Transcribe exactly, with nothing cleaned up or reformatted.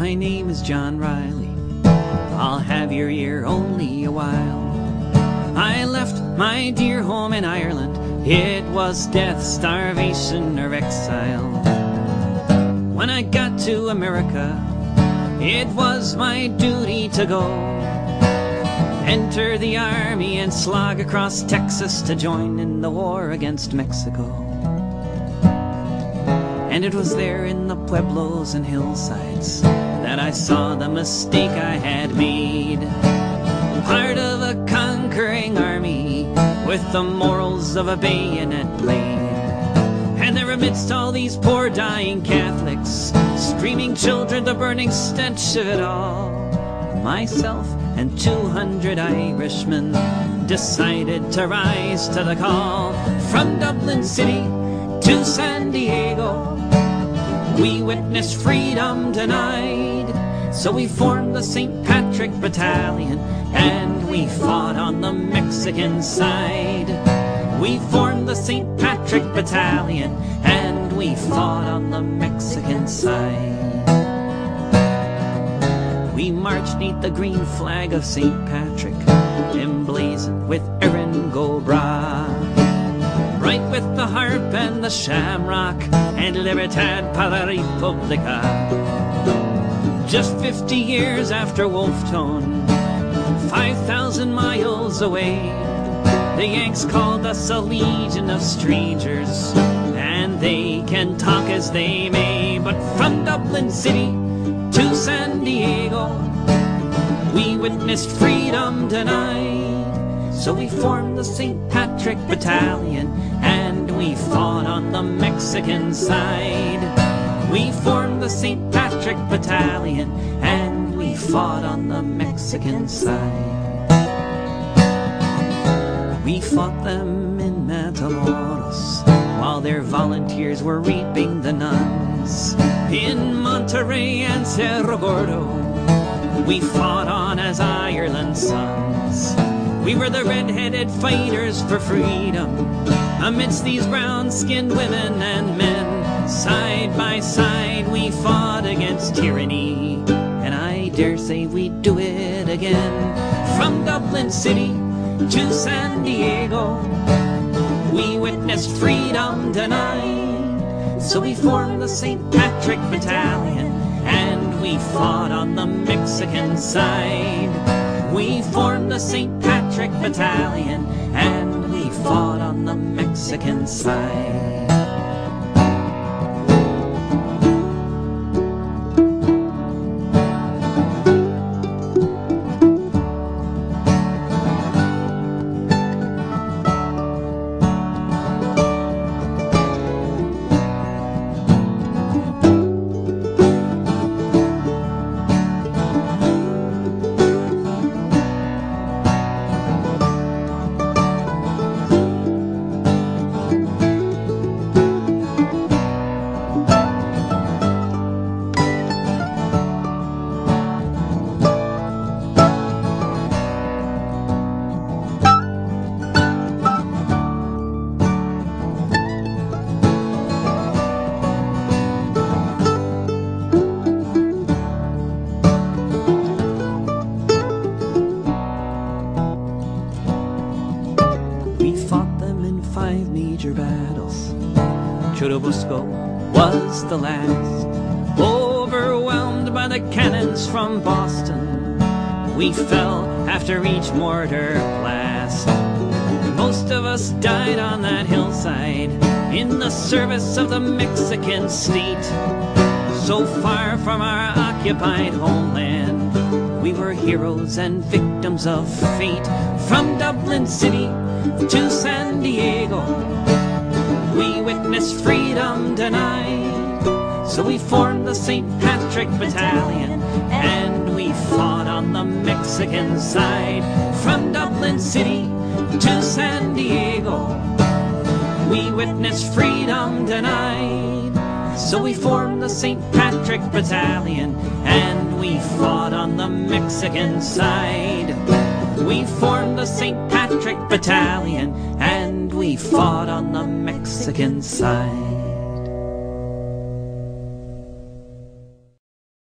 My name is John Riley. I'll have your ear only a while. I left my dear home in Ireland. It was death, starvation, or exile. When I got to America, it was my duty to go. Enter the army and slog across Texas to join in the war against Mexico. And it was there in the pueblos and hillsides that I saw the mistake I had made. Part of a conquering army with the morals of a bayonet blade. And there amidst all these poor dying Catholics, screaming children, the burning stench of it all, myself and two hundred Irishmen decided to rise to the call. From Dublin City to San Diego, we witnessed freedom denied. So we formed the Saint Patrick Battalion, and we fought on the Mexican side. We formed the Saint Patrick Battalion, and we fought on the Mexican side. We marched neath the green flag of Saint Patrick, emblazoned with Erin go Bragh, right with the harp and the shamrock, and Libertad para Republica. Just fifty years after Wolfe Tone, five thousand miles away, the Yanks called us a legion of strangers, and they can talk as they may. But from Dublin City to San Diego, we witnessed freedom denied. So we formed the Saint Patrick Battalion, and we fought on the Mexican side. We formed the Saint Patrick Battalion, and we fought on the Mexican side. We fought them in Matamoros while their volunteers were reaping the nuns. In Monterrey and Cerro Gordo, we fought on as Ireland's sons. We were the red-headed fighters for freedom amidst these brown-skinned women and men. Side by side we fought against tyranny, and I dare say we'd do it again. From Dublin City to San Diego, we witnessed freedom denied. So we formed the Saint Patrick Battalion, and we fought on the Mexican side. We formed the Saint Patrick Battalion, and we fought on the Mexican side. Five major battles. Churubusco was the last. Overwhelmed by the cannons from Boston, we fell after each mortar blast. Most of us died on that hillside in the service of the Mexican state. So far from our occupied homeland, we were heroes and victims of fate. From Dublin City to San Diego, we witnessed freedom denied. So we formed the Saint Patrick Battalion, and we fought on the Mexican side. From Dublin City to San Diego, we witnessed freedom denied. So we formed the Saint Patrick Battalion, and we fought on the Mexican side. We formed the Saint Patrick Battalion, and we fought on the Mexican side.